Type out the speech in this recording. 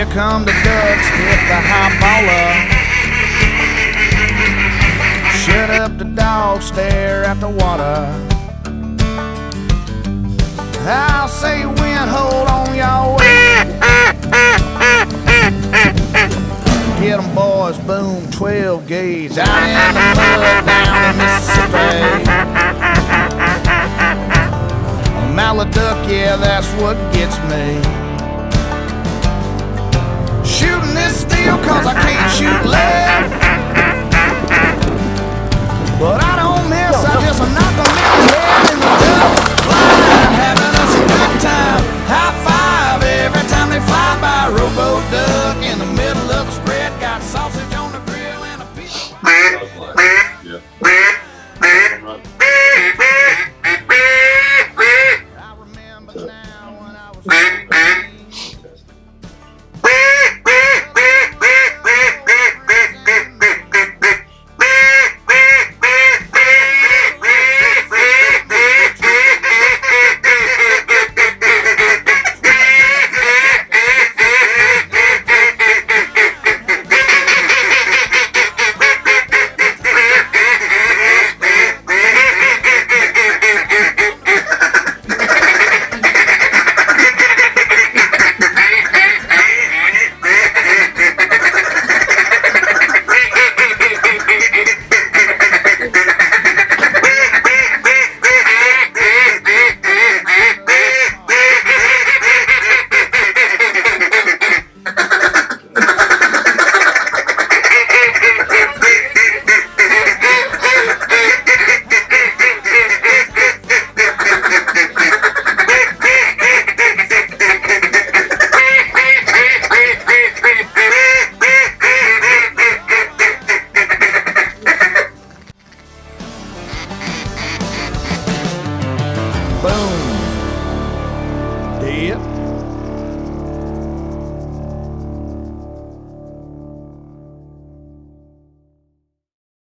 come the ducks, hit the high baller. Shut up the dog, stare at the water. I'll say wind, hold on y'all way. Get 'em boys, boom, 12 gauge. Out in the mud down in Mississippi. A mallard duck, yeah, that's what gets me. Shooting this steel cause I can't shoot lead. But I don't miss, I just knock 'em in the head in the duck line. Having us a good time, high five every time they fly by. Robo duck in the middle of the spread, got sausage on the grill and a piece of Yeah. I remember now when I was boom, dip.